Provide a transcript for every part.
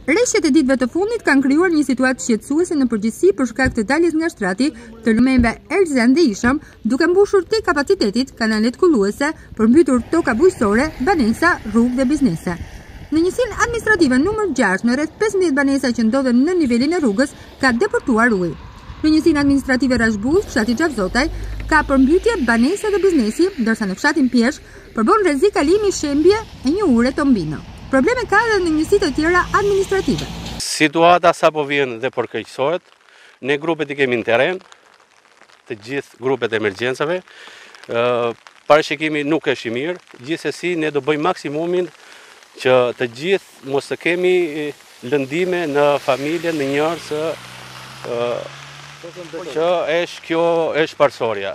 Reshjet e ditëve të fundit kanë krijuar një situatë shqetësuese në përgjithësi për shkak të daljes nga shtrati të lëmejve Erzen dhe Isham, duke mbushur te kapacitetit kanalet kulluese, përmbytur toka bujqësore, banesa, rrugë dhe biznese. Në njësinë administrative numër 6, në rreth 15 banesa që ndodhen në nivelin e rrugës, ka deportuar ujë. Në njësinë administrative Rashbuz, fshati Xhavzotaj, ka përmbytje banese dhe biznesi, ndërsa në fshatin Pjesh përbën rrezik kalimi shembje e një ure Tombino. Probleme ka edhe në njësitë të tjera administrative. Situata sa po vjen dhe përkeqësohet, ne grupet i kemi në terren, të gjithë grupet e emergjencave, parashikimi nuk është i mirë, gjithsesi ne do bëjmë maksimumin që të gjithë mos të kemi lëndime në familje, në njerëz, që kjo është parsorja.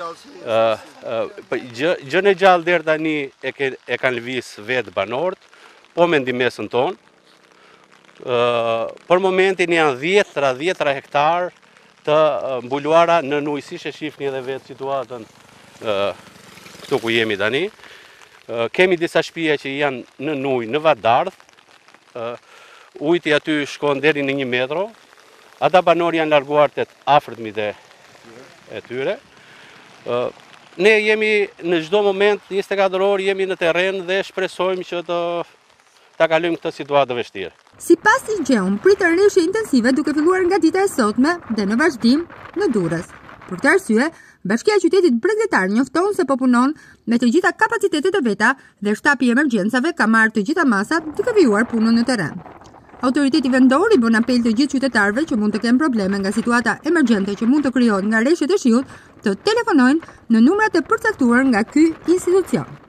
Gjën e gjallë deri tani e kanë lëviz vetë banorët, po me ndihmën tonë. Për momentin janë 10 hektar të mbuluara në ujë, siç e shihni edhe vetë situatën këtu ku jemi tani. Kemi disa shtëpia që janë në ujë, në vadardh. Ujti aty shkon deri në 1 metro. Ata banorë janë larguar të afërmit e tyre. Ne jemi në çdo moment 24 orë jemi në terren dhe shpresojmë që ta kalojmë këtë situatë vështirë. Sipas i gjeun, pritën reshje intensive duke filluar nga dita e sotme dhe në vazhdim në Durrës. Për këtë arsye, Bashkia e qytetit bregdetar njofton se po punon me të gjitha kapacitetet e veta dhe shtapi i emergjencave ka marrë të gjitha masat duke vijuar punën në terren. Autoriteti vendor i bën apel të gjithë qytetarëve që mund të kenë probleme nga situata emergjente që mund të krijohet nga reshjet e shiut të telefonojnë në numrat e përcaktuar nga ky institucion.